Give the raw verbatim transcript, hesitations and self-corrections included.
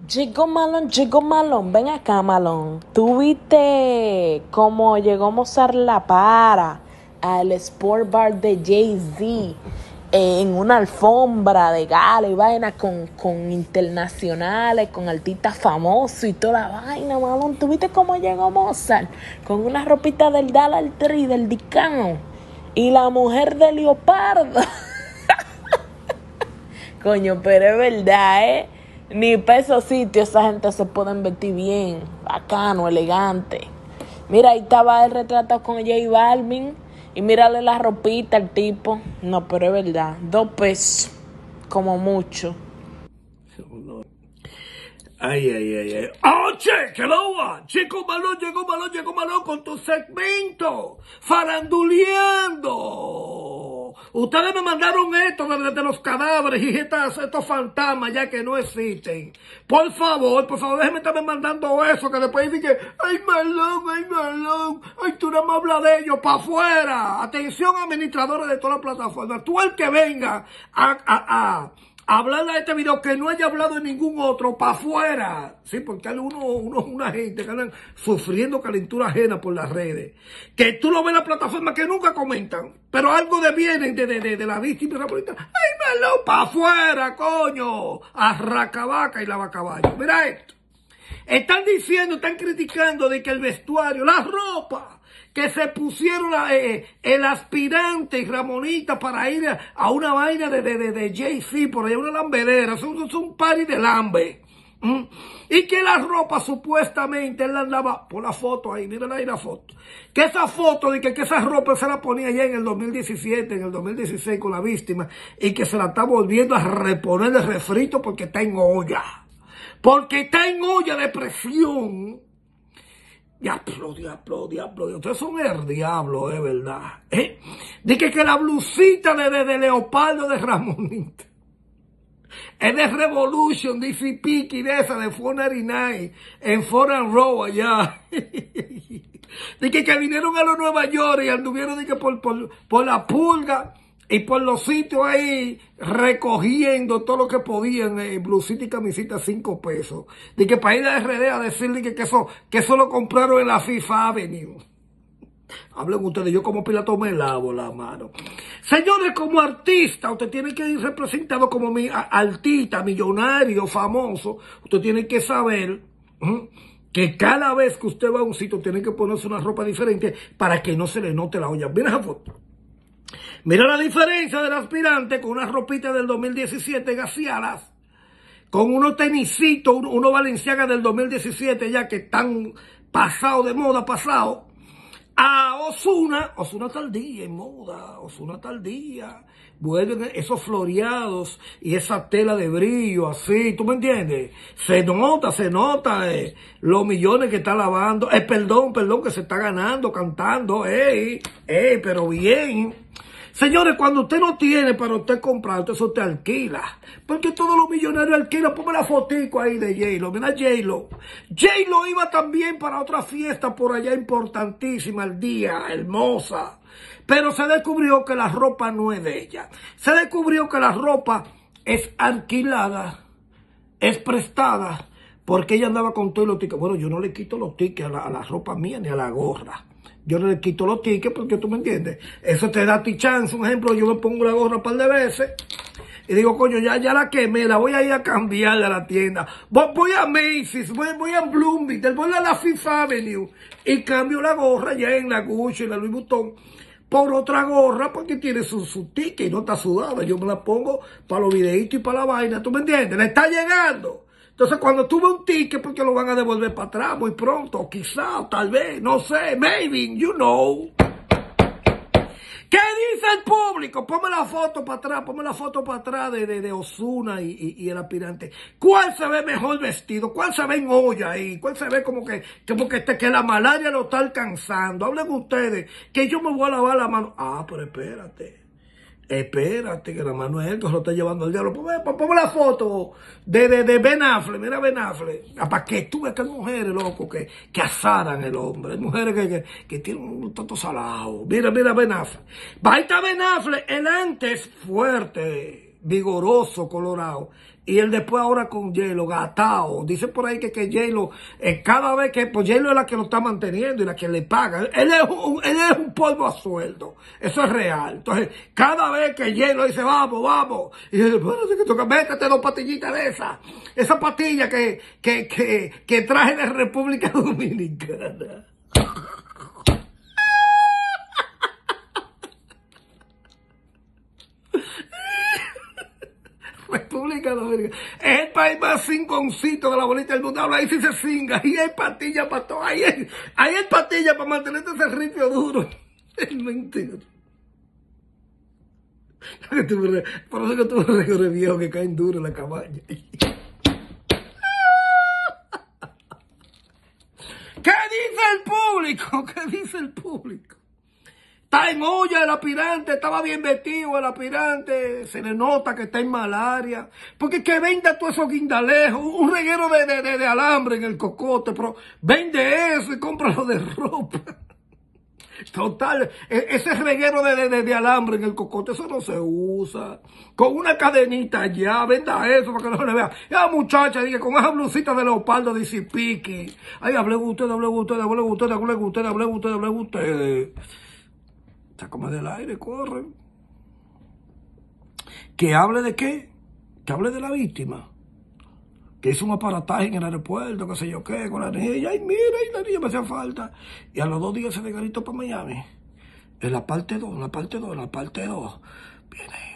Llegó Malón, llegó Malón, ven acá Malón. ¿Tú viste cómo llegó Mozart La Para al Sport Bar de Jay-Z eh, en una alfombra de gala y vaina con, con internacionales, con artistas famosos y toda la vaina, Malón? ¿Tú viste cómo llegó Mozart con una ropita del Dollar Tree, del Dicano y la mujer de leopardo? Coño, pero es verdad, ¿eh? Ni para esos sitios esa gente se pueden vestir bien, bacano, elegante. Mira, ahí estaba él retratado con J Balvin y mírale la ropita al tipo. No, pero es verdad, dos pesos, como mucho. Ay, ay, ay, ay. ¡Oye! ¡Que lo va! Chico Malón, llegó Malón, llegó Malón con tu segmento. Faranduleando. Ustedes me mandaron esto desde los cadáveres y estas, estos fantasmas ya que no existen. Por favor, por favor, déjenme estarme mandando eso, que después dicen, ay, Malón, ay, Malón, ay, tú no me hablas de ellos, para afuera. Atención, administradores de todas las plataformas. Tú el que venga a... a, a hablar de este video que no haya hablado en ningún otro, para afuera. Sí, porque hay uno, uno, una gente que andan sufriendo calentura ajena por las redes. Que tú lo ves en la plataforma que nunca comentan, pero algo devienen de, de, de, de la víctima. ¡Ay, Malón! ¡Para afuera, coño! A Racabaca y la Vacaballo. Mira esto. Están diciendo, están criticando de que el vestuario, la ropa que se pusieron eh, el aspirante y Ramonita para ir a, a una vaina de, de, de, de Jay-Z, por allá una lambedera, es un, es un party de lambe. ¿Mm? Y que la ropa supuestamente él andaba, por la foto ahí, miren ahí la foto, que esa foto de que, que esa ropa se la ponía ya en el dos mil diecisiete, en el dos mil dieciséis con la víctima, y que se la está volviendo a reponer de refrito porque está en olla. Porque está en olla de presión. Diablo, diablo, diablo. Ustedes son el diablo, es verdad. ¿Eh? Dije que la blusita de, de, de leopardo de Ramonita es de Revolution, de Easy Picky, de esa, de cuarenta y nueve, en Foreign Row allá. Dije que vinieron a los Nueva York y anduvieron dije, por, por, por la pulga. Y por los sitios ahí recogiendo todo lo que podían, eh, blusita y camisita, cinco pesos. De que para ir a R D a decirle que, que, eso, que eso lo compraron en la FIFA Avenue. Hablen ustedes, yo como Pilato me lavo la mano. Señores, como artista, usted tiene que ir representado como mi artista, millonario, famoso. Usted tiene que saber ¿eh? que cada vez que usted va a un sitio, tiene que ponerse una ropa diferente para que no se le note la olla. Mira esa foto. Mira la diferencia del aspirante con una ropita del dos mil diecisiete gaseadas, con unos tenisitos, unos Balenciaga del dos mil diecisiete ya que están pasados de moda, pasado, a Ozuna, Ozuna tal día en moda, Ozuna tal día, vuelven esos floreados y esa tela de brillo así, ¿tú me entiendes? Se nota, se nota eh, los millones que está lavando, eh, perdón, perdón, que se está ganando, cantando, ey, ey, pero bien. Señores, cuando usted no tiene para usted comprar, usted eso te alquila. Porque todos los millonarios alquilan. Ponme la fotico ahí de J-Lo. Mira J-Lo. J-Lo iba también para otra fiesta por allá importantísima, el día, hermosa. Pero se descubrió que la ropa no es de ella. Se descubrió que la ropa es alquilada, es prestada, porque ella andaba con todos los tickets. Bueno, yo no le quito los tickets a la, a la ropa mía ni a la gorra. Yo no le quito los tickets porque tú me entiendes. Eso te da ti chance. Un ejemplo, yo me pongo la gorra un par de veces y digo, coño, ya, ya la quemé, la voy a ir a cambiar de la tienda. Voy, voy a Macy's, voy, voy a Bloomingdale, voy a la Fifth Avenue y cambio la gorra ya en la Gucci, en la Louis Vuitton, por otra gorra porque tiene su, su ticket y no está sudada. Yo me la pongo para los videitos y para la vaina, ¿tú me entiendes? Le está llegando. Entonces, cuando tuve un ticket, porque lo van a devolver para atrás muy pronto, o quizá, o tal vez, no sé, maybe, you know. ¿Qué dice el público? Ponme la foto para atrás, ponme la foto para atrás de, de, de Ozuna y, y, y el aspirante. ¿Cuál se ve mejor vestido? ¿Cuál se ve en olla ahí? ¿Cuál se ve como que, como que, este, que la malaria lo está alcanzando? Hablen ustedes, que yo me voy a lavar la mano. Ah, pero espérate. Espérate, que la mano es él que se lo está llevando al diablo. Ponme, ponme la foto de, de, de Ben Affleck. Mira Ben Affleck. Ah, para que tú veas que hay mujeres, loco, que, que asaran el hombre. Hay mujeres que, que, que tienen un tanto salado. Mira, mira Ben Affleck. Ahí está Ben Affleck. El antes fuerte, vigoroso, colorado. Y él después ahora con J-Lo, gatao. Dice por ahí que, que J-Lo, eh, cada vez que, pues J-Lo es la que lo está manteniendo y la que le paga. Él es un, él es un polvo a sueldo. Eso es real. Entonces, cada vez que J-Lo dice, vamos, vamos. Y dice, bueno, que toca, métete dos pastillitas de esas. Esa pastilla que, que, que, que traje de República Dominicana. República Dominicana es el país más cinconcito de la bolita del mundo. Habla, ahí sí se cinga, ahí hay pastillas para todo, ahí hay, ahí hay pastillas para mantenerte ese ripio duro. Es mentira. Por eso que tú recorres viejo que caen duros en la cabaña. ¿Qué dice el público? ¿Qué dice el público? Está en olla el aspirante, estaba bien vestido el aspirante, se le nota que está en malaria. Porque que venda todo esos guindalejos, un reguero de, de, de, de alambre en el cocote, pero vende eso y cómpralo de ropa. Total, ese reguero de, de, de, de alambre en el cocote, eso no se usa. Con una cadenita ya, venda eso para que no se le vea. Ya muchacha, dije, con esa blusita de leopardo dice piqui. Ay, hable usted, hable usted, hable usted, hable usted, hable usted, hable usted. Sácame del aire, corre. ¿Que hable de qué? Que hable de la víctima. Que hizo un aparataje en el aeropuerto, qué sé yo qué, con la niña. Ay, mira, y la niña me hacía falta. Y a los dos días se desgarritó para Miami. En la parte dos, en la parte dos, en la parte dos. Viene